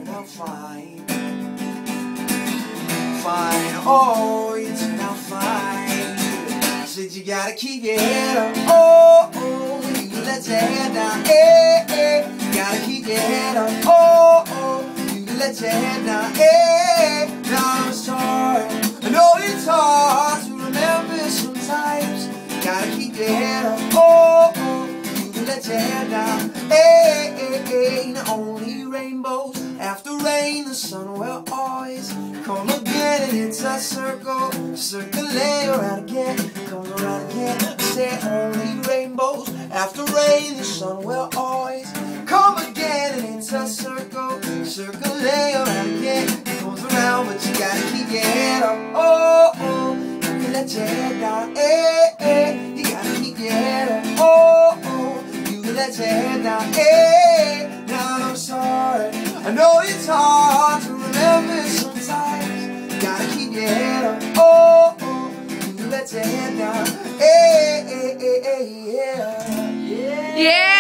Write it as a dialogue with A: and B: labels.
A: turned out fine. Fine, oh, you turned out fine. Said you gotta keep your head up, oh, oh, you let your head down, eh, eh. You gotta keep your head up, oh, oh, you let your head down, eh. Now I'm sorry, I know it's hard to remember sometimes. You gotta keep your head up, oh, oh, you let your head down, eh, eh, eh. Now only rainbows after rain, the sun will always come again, and it's a circle, circling around again, come around again. Say only rainbows after rain, the sun will always come again, and it's a circle, circling around again, comes around, but you gotta keep your head up, oh, oh, you can let your head down, eh, eh, you gotta keep your head up, oh, oh, you can let your head down, eh. Now I'm sorry, I know it's hard to remember sometimes. You gotta keep your head up, oh, oh, you let your head down, eh, eh, eh, eh, yeah.
B: Yeah.